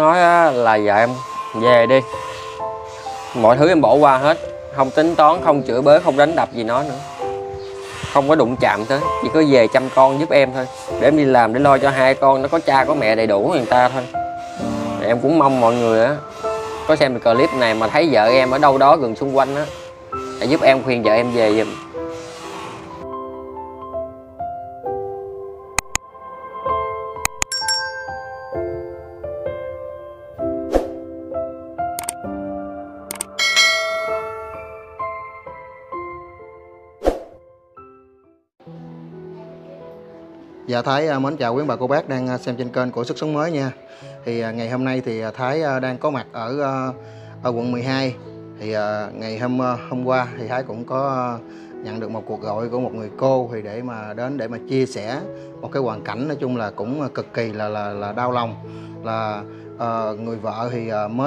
nói là vợ em về đi, mọi thứ em bỏ qua hết, không tính toán, không chửi bới, không đánh đập gì nó nữa, không có đụng chạm tới, chỉ có về chăm con giúp em thôi, để em đi làm để lo cho hai con nó có cha có mẹ đầy đủ người ta thôi. Em cũng mong mọi người á có xem được clip này mà thấy vợ em ở đâu đó gần xung quanh á, để giúp em khuyên vợ em về giùm. Dạ Thái mến chào quý bà cô bác đang xem trên kênh của Sức Sống Mới nha. Thì ngày hôm nay thì Thái đang có mặt ở quận 12. Thì ngày hôm qua thì Thái cũng có nhận được một cuộc gọi của một người cô thì để mà chia sẻ một cái hoàn cảnh nói chung là cũng cực kỳ là đau lòng, là người vợ thì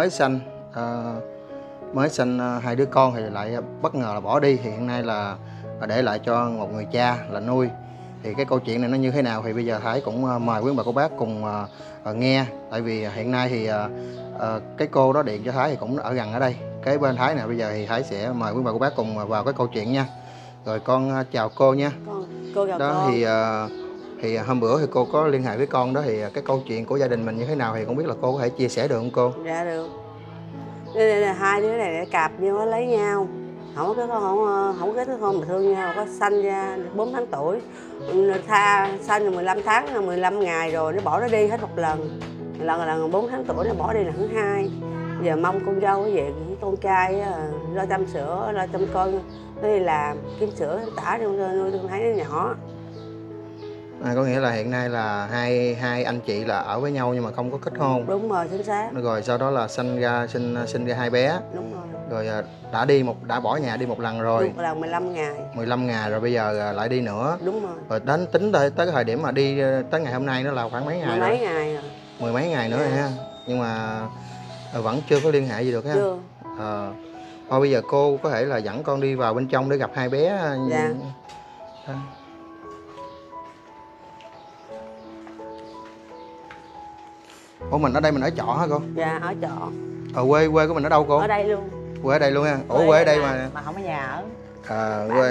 mới sanh hai đứa con thì lại bất ngờ là bỏ đi, thì hiện nay là để lại cho một người cha là nuôi. Thì cái câu chuyện này nó như thế nào thì bây giờ Thái cũng mời quý bà cô bác cùng nghe. Tại vì hiện nay thì cái cô đó điện cho Thái thì cũng ở gần ở đây kế bên Thái nè. Bây giờ thì Thái sẽ mời quý bà cô bác cùng vào cái câu chuyện nha. Rồi con chào cô nha. Cô chào đó con. Thì hôm bữa thì cô có liên hệ với con đó, thì cái câu chuyện của gia đình mình như thế nào thì không biết là cô có thể chia sẻ được không cô? Dạ được. Đây là hai đứa này để cặp nhau lấy nhau, không có cái con mà thương nhau, có sanh ra 4 tháng tuổi, sanh 15 tháng 15 ngày rồi nó bỏ nó đi hết một lần 4 tháng tuổi nó bỏ đi là thứ hai. Giờ mong con dâu về với con trai lo chăm sữa, lo chăm con, nó đi làm kiếm sữa tả nuôi con thấy nó nhỏ. Có nghĩa là hiện nay là hai anh chị là ở với nhau nhưng mà không có kết hôn. Đúng rồi, chính xác. Rồi sau đó là sinh ra hai bé. Đúng rồi. Rồi đã bỏ nhà đi một lần rồi. Một lần 15 ngày. 15 ngày rồi bây giờ lại đi nữa. Đúng rồi. Rồi đến tính tới cái thời điểm mà đi tới ngày hôm nay nó là khoảng mấy ngày rồi? Mấy ngày rồi. Mười mấy ngày nữa rồi ha. Nhưng mà vẫn chưa có liên hệ gì được ha. Chưa. Thôi bây giờ cô có thể là dẫn con đi vào bên trong để gặp hai bé. Dạ. Ủa mình ở đây mình ở trọ hả cô? Dạ ở trọ. Quê của mình ở đâu cô? Ở đây luôn. Quê ở đây luôn ha. Ủa quê ở đây mà không có nhà ở. Quê.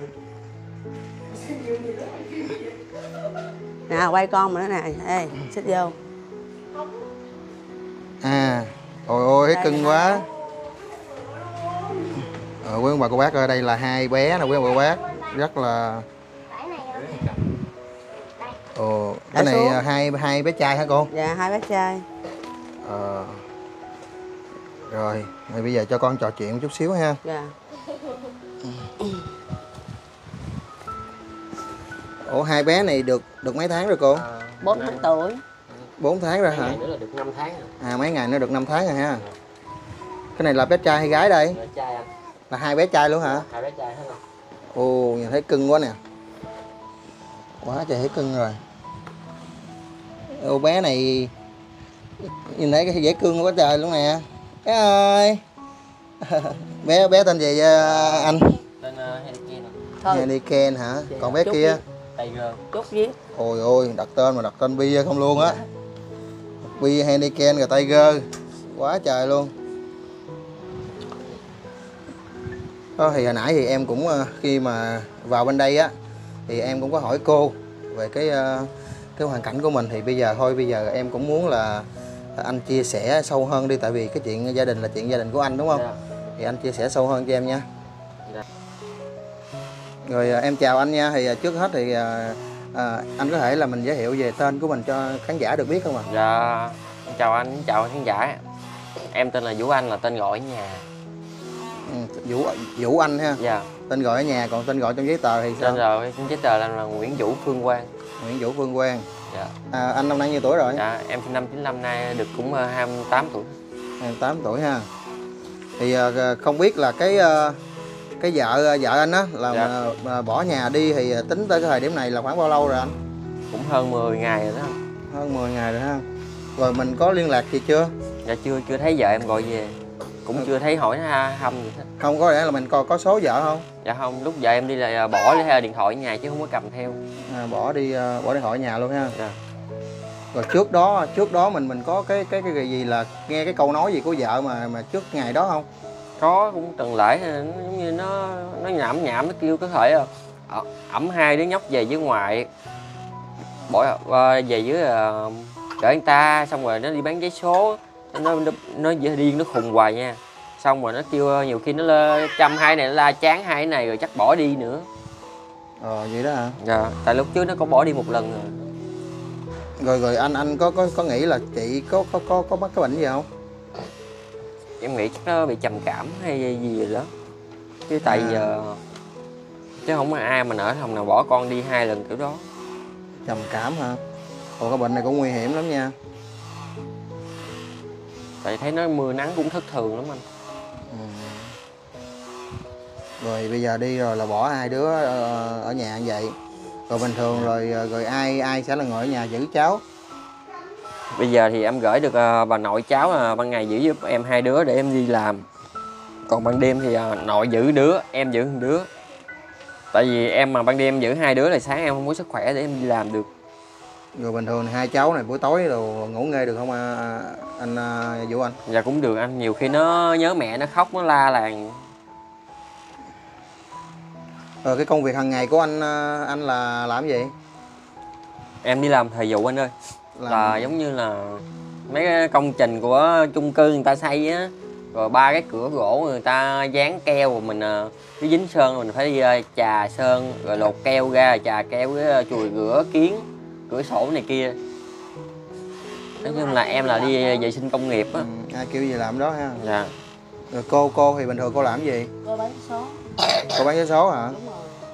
Nè quay con mà nó nè, ê xích vô. Ôi ôi thấy cưng quá. Quý ông bà cô bác ơi, đây là hai bé nè quý ông bà cô bác, rất là cái này hai bé trai hả cô? Dạ hai bé trai. Rồi bây giờ cho con trò chuyện một chút xíu ha. Dạ. Ủa hai bé này được mấy tháng rồi cô? 4 tháng tuổi. 4 tháng rồi hả? Mấy ngày nữa là được 5 tháng rồi. Mấy ngày nữa được 5 tháng rồi ha. Cái này là bé trai hay gái đây? Bé trai anh. Là hai bé trai luôn hả? Hai bé trai hết rồi. Ồ, nhìn thấy cưng quá nè. Quá trời thấy cưng rồi. Ô bé này nhìn thấy cái dễ cưng quá trời luôn nè. Bé ơi. bé tên gì anh? Tên Heniken hả? Còn bé kia? Tiger. Chút viết. Ôi ôi, đặt tên bia không luôn á. Bia Heniken rồi Tiger. Quá trời luôn. Đó, thì hồi nãy thì em cũng khi mà vào bên đây á thì em cũng có hỏi cô về cái hoàn cảnh của mình. Thì bây giờ em cũng muốn là anh chia sẻ sâu hơn đi, tại vì cái chuyện gia đình là chuyện gia đình của anh đúng không? Thì anh chia sẻ sâu hơn cho em nha. Rồi em chào anh nha. Thì trước hết thì anh có thể là mình giới thiệu về tên của mình cho khán giả được biết không ạ? Dạ, chào anh, chào khán giả. Em tên là Vũ Anh, là tên gọi ở nhà. Vũ Anh ha. Dạ. Tên gọi ở nhà, còn tên gọi trong giấy tờ thì sao? Tên rồi trong giấy tờ là Nguyễn Vũ Phương Quang. Nguyễn Vũ Phương Quang. Dạ. Anh năm nay nhiêu tuổi rồi? Dạ, em sinh năm 95, nay được cũng 28 tuổi. 28 tuổi ha. Thì không biết là cái vợ anh á là dạ. mà bỏ nhà đi thì tính tới cái thời điểm này là khoảng bao lâu rồi anh? Cũng hơn 10 ngày rồi đó. Hơn 10 ngày rồi ha. Rồi mình có liên lạc gì chưa? Dạ chưa thấy vợ em gọi về. Cũng chưa thấy hỏi thăm gì hết. Không, có lẽ là mình có số vợ không? Dạ không, lúc vợ em đi là bỏ theo điện thoại ở nhà chứ không có cầm theo. Bỏ điện thoại ở nhà luôn ha. Dạ. Rồi trước đó mình có cái gì là nghe cái câu nói gì của vợ mà trước ngày đó không? Có, cũng từng lễ nó giống như nó nhảm nhảm, nó kêu có thể ẵm hai đứa nhóc về dưới ngoại, bỏ về dưới đợi anh ta, xong rồi nó đi bán vé số, nó điên, nó khùng hoài nha. Xong rồi nó kêu nhiều khi nó chăm hai này, nó la chán hai cái này rồi chắc bỏ đi nữa. Vậy đó hả? Dạ, tại lúc trước nó có bỏ đi một lần rồi. Rồi anh có nghĩ là chị có mắc cái bệnh gì không? Em nghĩ chắc nó bị trầm cảm hay gì rồi đó. Chứ tại giờ chứ không có ai mà nỡ lòng nào bỏ con đi hai lần kiểu đó. Trầm cảm hả? Ồ, cái bệnh này cũng nguy hiểm lắm nha. Tại thấy nó mưa nắng cũng thất thường lắm anh. Rồi bây giờ đi rồi là bỏ hai đứa ở nhà như vậy. Rồi bình thường rồi ai sẽ là người ở nhà giữ cháu? Bây giờ thì em gửi được bà nội cháu ban ngày giữ giúp em hai đứa để em đi làm. Còn ban đêm thì nội giữ đứa, em giữ một đứa. Tại vì em mà ban đêm em giữ hai đứa là sáng em không có sức khỏe để em đi làm được. Rồi bình thường hai cháu này buổi tối rồi ngủ nghê được không anh Vũ Anh? Dạ cũng được anh, nhiều khi nó nhớ mẹ nó khóc nó la làng. Cái công việc hàng ngày của anh là làm gì? Em đi làm thời vụ anh ơi. Là giống như là mấy cái công trình của chung cư người ta xây á, rồi ba cái cửa gỗ người ta dán keo rồi mình cái dính sơn rồi mình phải đi chà sơn rồi lột keo ra, chà keo với chùi rửa kiến cửa sổ này kia. Nói chung là em là đi vệ sinh công nghiệp á. Ai kêu gì làm đó ha. Dạ. Rồi cô thì bình thường cô làm gì? Cô bán số. Cô bán vé số hả? Đúng rồi.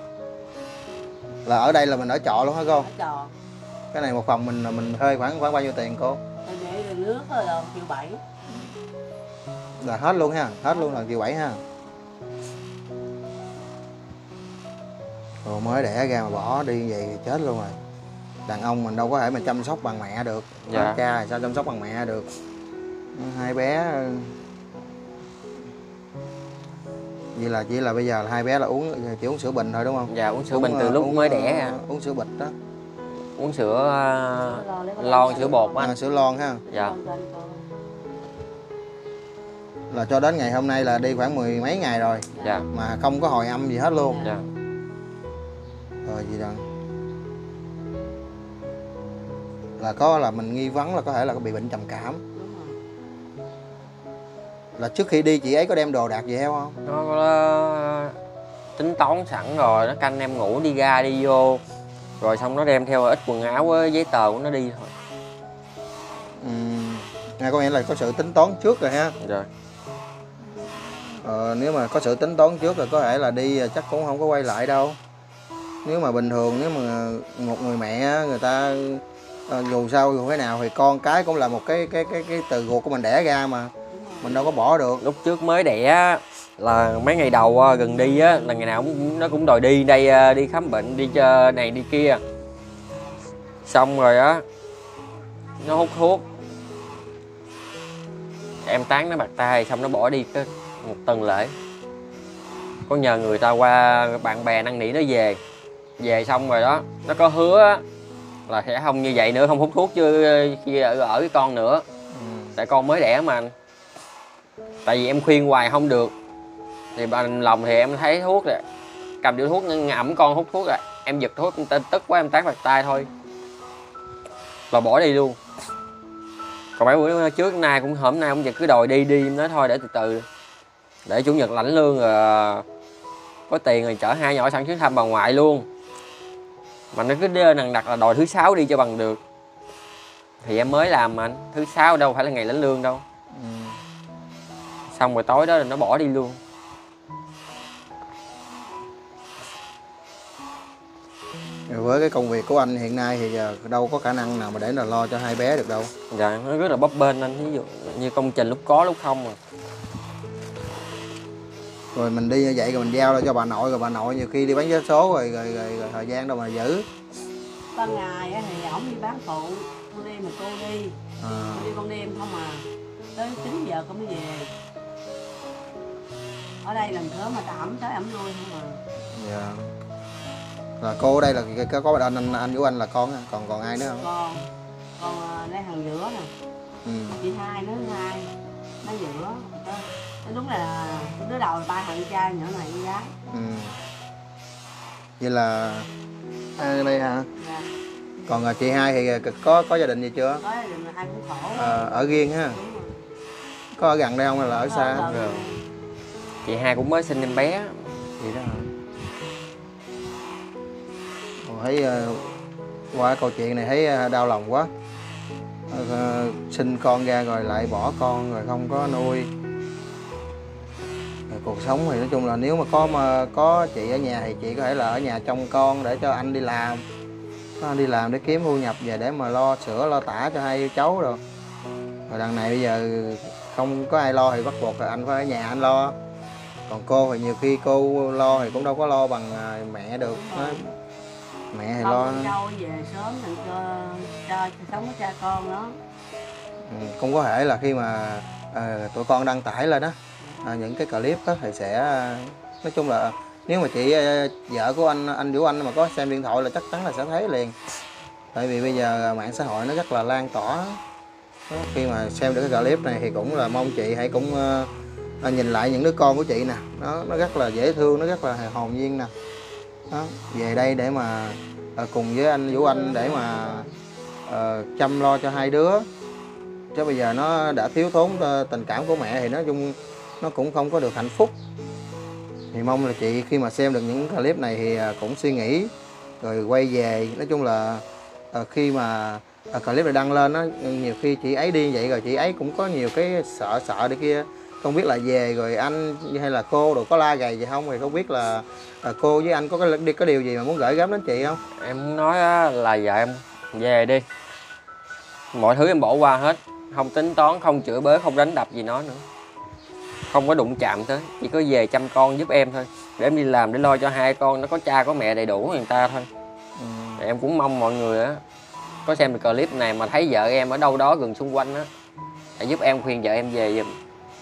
Là ở đây là mình ở trọ luôn hả cô? Ở trò. Cái này một phòng mình thuê khoảng bao nhiêu tiền cô? Tôi để đường nước thôi là 1,7 triệu. Là hết luôn ha, hết luôn là 1,7 triệu ha. Rồi mới đẻ ra mà bỏ đi như vậy thì chết luôn rồi. Đàn ông mình đâu có thể mà chăm sóc bằng mẹ được. Dạ. Cha thì sao chăm sóc bằng mẹ được. Hai bé vậy là chỉ là bây giờ là hai bé là chỉ uống sữa bình thôi đúng không? Dạ, uống sữa bình từ lúc mới đẻ. Uống sữa bịch đó. Uống sữa lon, sữa bột á. Sữa lon ha. Dạ. Là cho đến ngày hôm nay là đi khoảng 10 mấy ngày rồi. Dạ. Mà không có hồi âm gì hết luôn. Dạ. Rồi gì đó. Là mình nghi vấn là có thể là bị bệnh trầm cảm. Là trước khi đi chị ấy có đem đồ đạc gì theo không? Nó có tính toán sẵn rồi, nó canh em ngủ đi ra đi vô. Rồi xong nó đem theo ít quần áo với giấy tờ của nó đi thôi. Có nghĩa là có sự tính toán trước rồi ha. Rồi. Nếu mà có sự tính toán trước là có thể là đi chắc cũng không có quay lại đâu. Nếu mà bình thường nếu mà một người mẹ người ta dù sao dù thế nào thì con cái cũng là một cái từ ruột của mình đẻ ra mà. Mình đâu có bỏ được. Lúc trước mới đẻ là mấy ngày đầu gần đi á là ngày nào nó cũng đòi đi đây, đi khám bệnh, đi chơi này đi kia. Xong rồi á nó hút thuốc, em tán nó bạc tay, xong nó bỏ đi cái một tuần lễ. Có nhờ người ta qua bạn bè năn nỉ nó về xong rồi đó nó có hứa là sẽ không như vậy nữa, không hút thuốc chứ khi ở với con nữa. Tại con mới đẻ mà. Tại vì em khuyên hoài không được thì bằng lòng thì em thấy thuốc rồi cầm điếu thuốc ngậm con hút thuốc rồi em giật thuốc, em tức quá em tát bạc tay thôi là bỏ đi luôn. Còn mấy bữa trước nay cũng hôm nay cũng giật cứ đòi đi em nói thôi để từ từ để chủ nhật lãnh lương rồi có tiền rồi chở hai nhỏ sẵn chuyến thăm bà ngoại luôn. Mà nó cứ nằng đặt là đòi thứ sáu đi cho bằng được. Thì em mới làm mà anh, thứ sáu đâu phải là ngày lãnh lương đâu. Xong rồi tối đó là nó bỏ đi luôn. Với cái công việc của anh hiện nay thì giờ đâu có khả năng nào mà để là lo cho hai bé được đâu. Dạ, nó rất là bấp bênh anh, ví dụ như công trình lúc có lúc không à. Rồi mình đi như vậy rồi mình giao ra cho bà nội, rồi bà nội nhiều khi đi bán vé số rồi thời gian đâu mà giữ. Ban ngày thì ổng đi bán phụ, con đêm mà cô đi. Đi con đêm không à. Tới 9 giờ con mới về. Ở đây lần nữa mà ẩm tới ẩm lui không à. Dạ. Là cô ở đây là có anh Vũ Anh là con, còn ai nữa không? Con Còn lấy thằng giữa nè. Chị hai nó hai, nó giữa. Nó đúng là đứa đầu là 3 thằng trai, nhỏ này con gái. Vậy là ở đây hả? Dạ. Còn chị hai thì có gia đình gì chưa? Có gia đình là ai cũng khổ. Ở riêng ha. Có ở gần đây không hay là ở xa? Rồi. Chị hai cũng mới sinh em bé. Vậy đó hả? Thấy qua câu chuyện này thấy đau lòng quá. Sinh con ra rồi lại bỏ con rồi không có nuôi. Rồi cuộc sống thì nói chung là nếu mà có chị ở nhà thì chị có thể là ở nhà trông con để cho anh đi làm. Anh đi làm để kiếm thu nhập về để mà lo sữa lo tả cho hai cháu rồi. Rồi đằng này bây giờ không có ai lo thì bắt buộc là anh phải ở nhà anh lo. Còn cô thì nhiều khi cô lo thì cũng đâu có lo bằng mẹ được. Mẹ thì lo. Con dâu về sớm đừng cho sống với cha con đó. Cũng có thể là khi mà tụi con đăng tải lên đó những cái clip đó thì sẽ nói chung là nếu mà chị vợ của anh Vũ Anh mà có xem điện thoại là chắc chắn là sẽ thấy liền. Tại vì bây giờ mạng xã hội nó rất là lan tỏa. Khi mà xem được cái clip này thì cũng là mong chị hãy cũng nhìn lại những đứa con của chị nè, nó rất là dễ thương, nó rất là hồn nhiên nè. Đó, về đây để mà cùng với anh Vũ Anh để mà chăm lo cho hai đứa. Chứ bây giờ nó đã thiếu thốn tình cảm của mẹ thì nói chung nó cũng không có được hạnh phúc. Thì mong là chị khi mà xem được những clip này thì cũng suy nghĩ rồi quay về. Nói chung là khi mà clip này đăng lên á, nhiều khi chị ấy đi vậy rồi chị ấy cũng có nhiều cái sợ đi kia. Không biết là về rồi anh hay là cô rồi có la gầy gì không, thì không biết là cô với anh có điều gì mà muốn gửi gắm đến chị không? Em muốn nói là vợ em về đi. Mọi thứ em bỏ qua hết. Không tính toán, không chửi bới, không đánh đập gì nó nữa. Không có đụng chạm tới. Chỉ có về chăm con giúp em thôi. Để em đi làm để lo cho hai con. Nó có cha có mẹ đầy đủ người ta thôi. Em cũng mong mọi người á có xem được clip này mà thấy vợ em ở đâu đó gần xung quanh á, hãy giúp em khuyên vợ em về giùm.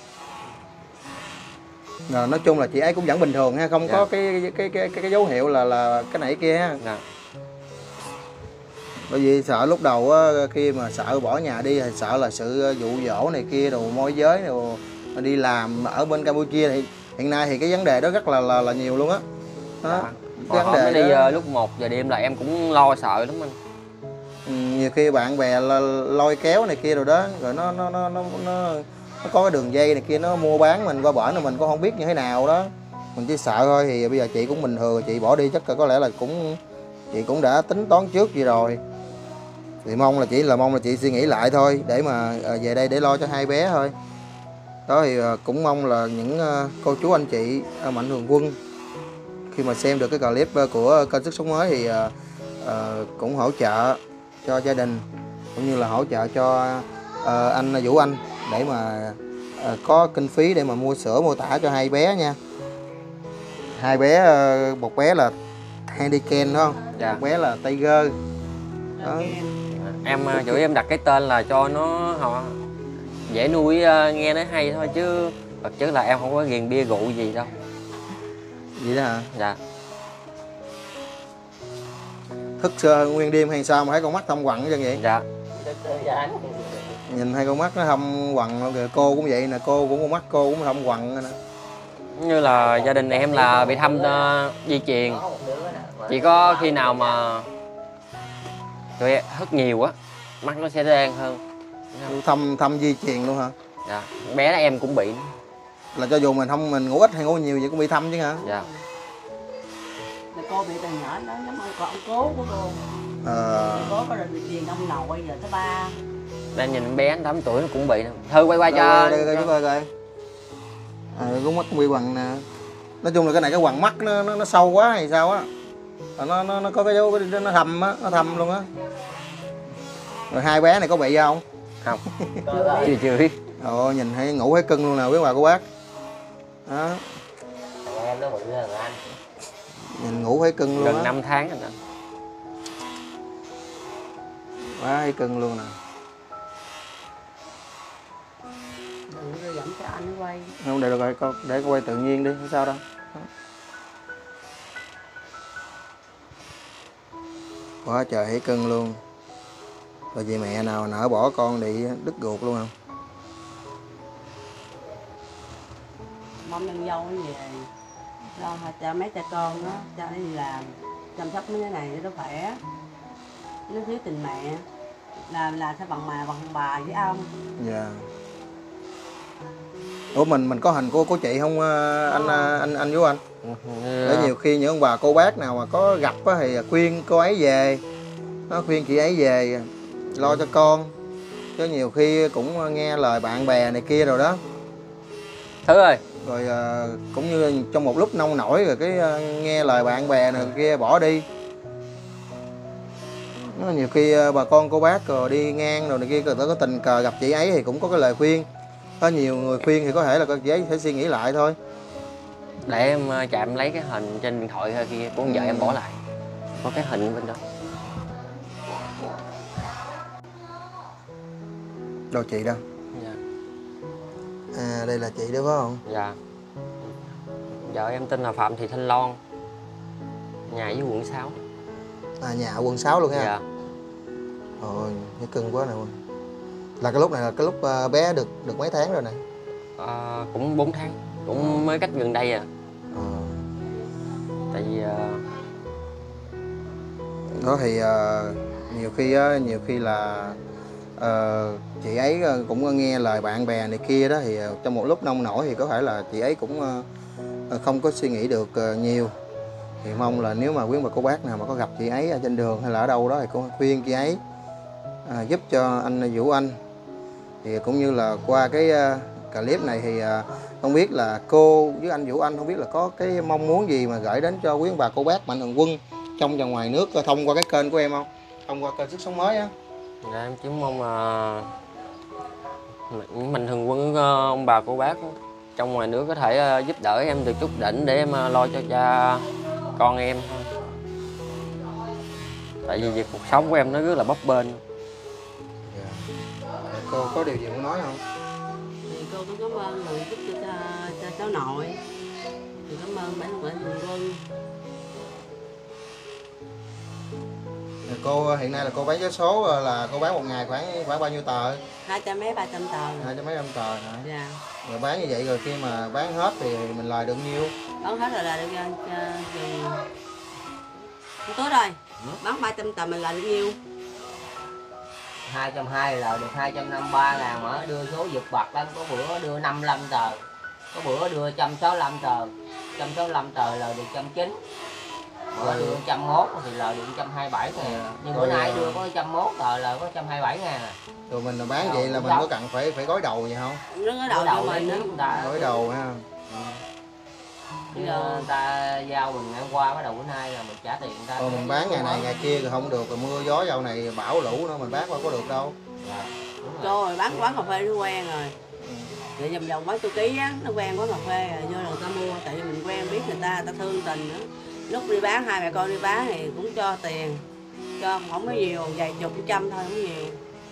Nói chung là chị ấy cũng vẫn bình thường ha, không có cái dấu hiệu là cái này kia ha. Bởi vì sợ lúc đầu á, khi mà sợ bỏ nhà đi thì sợ là sự dụ dỗ này kia đồ môi giới đồ, đi làm ở bên Campuchia thì hiện nay thì cái vấn đề đó rất là nhiều luôn á. Cái vấn đề đi lúc 1 giờ đêm là em cũng lo sợ lắm anh. Nhiều khi bạn bè lôi kéo này kia rồi đó, rồi nó có cái đường dây này kia nó mua bán mình qua bển là mình cũng không biết như thế nào đó, mình chỉ sợ thôi. Thì bây giờ chị cũng bình thường, chị bỏ đi chắc là có lẽ là chị cũng đã tính toán trước gì rồi. Thì mong là chị suy nghĩ lại thôi để mà về đây để lo cho hai bé thôi. Đó thì cũng mong là những cô chú anh chị mạnh thường quân khi mà xem được cái clip của kênh Sức Sống Mới thì cũng hỗ trợ cho gia đình cũng như là hỗ trợ cho anh Vũ Anh để mà có kinh phí để mà mua sữa mua tả cho hai bé nha. Hai bé, một bé là handicap đúng không? Dạ. Một bé là Tiger. Đó. Em chủ em đặt cái tên là cho nó họ dễ nuôi, nghe nó hay thôi chứ thực chất là em không có ghiền bia rượu gì đâu. Vậy đó hả? Dạ. Thức nguyên đêm hay sao mà thấy con mắt thâm quặn như vậy? Dạ. Nhìn hai con mắt nó thâm quặn luôn kìa. Cô cũng vậy nè, cô cũng con mắt cô cũng thâm quặn nè. Như là gia đình em là bị thâm di truyền. Chỉ có khi nào mà tụi em hất nhiều á mắt nó sẽ đen hơn. Thâm di truyền luôn hả? Dạ. Bé đó em cũng bị. Là cho dù mình ngủ ít hay ngủ nhiều vậy cũng bị thâm chứ hả? Dạ. Cô bị từ nhỏ đó giống ông cố của cô. Cố có được tiền ông nội giờ tới 3. Đang nhìn bé 8 tuổi nó cũng bị. Thư quay cho. Đây chú coi coi. Con mắt cũng bị quằn nè. Nói chung là cái này cái quằn mắt nó sâu quá hay sao á. Nó có cái dấu nó thâm á, nó thâm luôn á. Rồi hai bé này có bị không? Không. Chưa biết. Nhìn thấy ngủ thấy cưng luôn nè quý bà cô bác. Đó. Em nó bự hơn anh. Nhìn ngủ thấy cưng luôn á. Gần 5 tháng rồi. Quá thấy cưng luôn nè. Đừng dẫn cho anh quay. Không để rồi con để con quay tự nhiên đi, không sao đâu. Quá trời thấy cưng luôn. Rồi chị mẹ nào nỡ bỏ con đi đứt ruột luôn không? Mong con dâu nó về lo cho mấy cha con đó, cho nó đi làm chăm sóc mấy cái này cho nó khỏe, nó thiếu tình mẹ, làm sao bằng mà bằng bà với ông. Dạ. Ủa mình có hình của chị không anh Vũ Anh? Để nhiều khi những ông bà cô bác nào mà có gặp á thì khuyên cô ấy về, nó khuyên chị ấy về lo cho con, chứ nhiều khi cũng nghe lời bạn bè này kia rồi đó. Thứ ơi, Rồi cũng như trong một lúc nông nổi rồi cái nghe lời bạn bè này kia bỏ đi. Nó nhiều khi bà con cô bác rồi đi ngang rồi này kia người ta có tình cờ gặp chị ấy thì cũng có cái lời khuyên. Có nhiều người khuyên thì có thể là chị ấy phải suy nghĩ lại thôi. để em chạm lấy cái hình trên điện thoại thôi kia của con vợ em bỏ lại. Có cái hình bên đó. Đâu chị đâu? Dạ. À đây là chị đó phải không? Dạ. Vợ em tên là Phạm Thị Thanh Loan, nhà với quận 6. À nhà ở quận 6 luôn ha. Dạ. Ôi thấy cưng quá nè. Là cái lúc này là cái lúc bé được mấy tháng rồi nè? Cũng 4 tháng, cũng mới cách gần đây à. Tại vì đó thì nhiều khi là chị ấy cũng nghe lời bạn bè này kia đó, thì trong một lúc nông nổi thì có thể là chị ấy cũng không có suy nghĩ được nhiều. Thì mong là nếu mà quý bà cô bác nào mà có gặp chị ấy ở trên đường hay là ở đâu đó thì cũng khuyên chị ấy giúp cho anh Vũ Anh. Thì cũng như là qua cái clip này thì không biết là cô với anh Vũ Anh không biết là có cái mong muốn gì mà gửi đến cho quý bà cô bác mạnh thường quân trong và ngoài nước thông qua cái kênh của em không? Thông qua kênh Sức Sống Mới á. dạ, em chỉ mong mạnh thường quân ông bà cô bác trong ngoài nước có thể giúp đỡ em được chút đỉnh để em lo cho cha con em thôi. Tại vì việc cuộc sống của em nó rất là bấp bênh. Cô có điều gì muốn nói không? Thì cô cũng cảm ơn người giúp cho cháu nội. Thì cảm ơn mấy người thường quân. Cô hiện nay là cô bán vé số là cô bán một ngày khoảng bao nhiêu tờ? 200 mấy 300 tờ. 200 mấy trăm tờ hả? Dạ. Rồi bán như vậy rồi khi mà bán hết thì mình lời được nhiêu? Bán hết rồi là được chừng tối rồi. Bán 300 tờ mình là được nhiêu? 220 là được 253 ngàn mà đưa số giật bạc lắm, có bữa đưa 55 tờ, có bữa đưa 165 tờ, 165 tờ là được 190, bữa đưa 101 thì là được 127 ngàn, nhưng bữa nay đưa có 101 tờ là có 127 ngàn à. Rồi mình bán vậy là mình có cần phải gói đầu vậy không? Nó có đầu cho mình đó. Gói đầu ha. Người ta giao mình ăn qua bắt đầu bữa nay là mình trả tiền người ta. Rồi mình bán ngày này ngày kia rồi không được, rồi mưa gió dạo này bão lũ nữa mình bán qua có được đâu. Dạ, Cô rồi bán quán cà phê nó quen rồi. Rồi vòng vòng bán tôi ký á, nó quen quán cà phê rồi vô là người ta mua, tại vì mình quen biết người ta thương tình nữa. Lúc đi bán hai mẹ con đi bán thì cũng cho tiền, cho không có nhiều, vài chục trăm thôi không nhiều.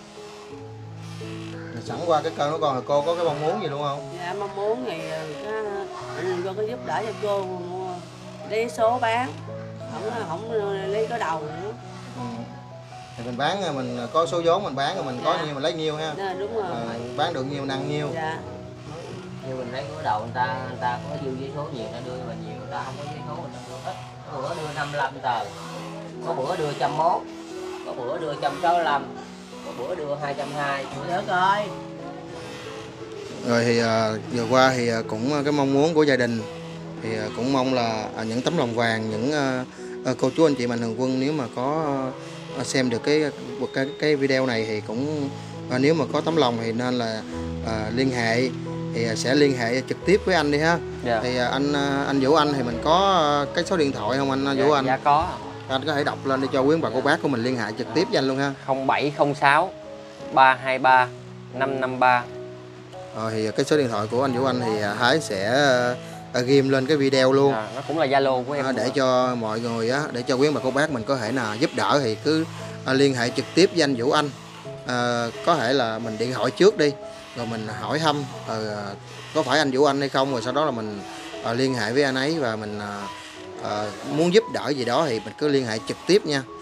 Sẵn qua cái kênh của con thì cô có cái mong muốn gì luôn không? Dạ mong muốn thì cô có giúp đỡ cho cô mua lấy số bán, không lấy có đầu nữa. Thì mình bán mình có số vốn mình bán rồi mình có nhiêu mình lấy nhiêu ha. Dạ, đúng rồi. Bán được nhiêu năng nhiêu. Dạ. như mình lấy của đầu người ta có dư giấy số nhiều, người ta đưa mà nhiều, người ta không có giấy số người ta đưa ít, có bữa đưa 55 tờ, có bữa đưa 101, có bữa đưa 165, có bữa đưa 220. Được rồi. Rồi thì vừa qua thì cũng cái mong muốn của gia đình thì cũng mong là những tấm lòng vàng, những cô chú anh chị mạnh thường quân nếu mà có xem được cái video này thì cũng nếu mà có tấm lòng thì nên là liên hệ, thì sẽ liên hệ trực tiếp với anh đi ha. Dạ. Thì anh Vũ Anh thì mình có cái số điện thoại không anh Vũ Anh? Dạ có. Anh có thể đọc lên để cho quý bà cô bác của mình liên hệ trực tiếp với anh luôn ha. 0706 323 553. Thì cái số điện thoại của anh Vũ Anh thì Thái sẽ ghim lên cái video luôn. Nó cũng là Zalo của em. Để cho mọi người á, để cho quý bà cô bác mình có thể là giúp đỡ thì cứ liên hệ trực tiếp với anh Vũ Anh. Có thể là mình điện thoại trước đi rồi mình hỏi thăm có phải anh Vũ Anh hay không, rồi sau đó là mình liên hệ với anh ấy và mình muốn giúp đỡ gì đó thì mình cứ liên hệ trực tiếp nha.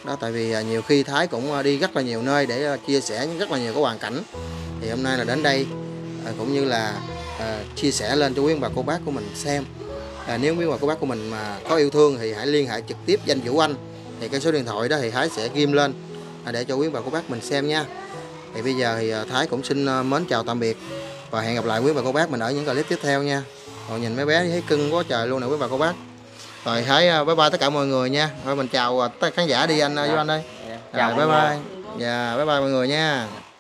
đó, tại vì nhiều khi Thái cũng đi rất là nhiều nơi để chia sẻ rất là nhiều cái hoàn cảnh, thì hôm nay là đến đây cũng như là chia sẻ lên cho quý bà cô bác của mình xem. Nếu quý bà cô bác của mình mà có yêu thương thì hãy liên hệ trực tiếp danh Vũ Anh, thì cái số điện thoại đó thì Thái sẽ ghim lên để cho quý bà cô bác mình xem nha. Thì bây giờ thì Thái cũng xin mến chào tạm biệt và hẹn gặp lại quý bà cô bác mình ở những clip tiếp theo nha. Rồi nhìn mấy bé thấy cưng quá trời luôn nè quý bà cô bác. Rồi Thái bye bye tất cả mọi người nha. Rồi mình chào tất cả khán giả đi anh Vũ Anh ơi. Chào Bye mọi người. bye. Dạ bye bye mọi người nha.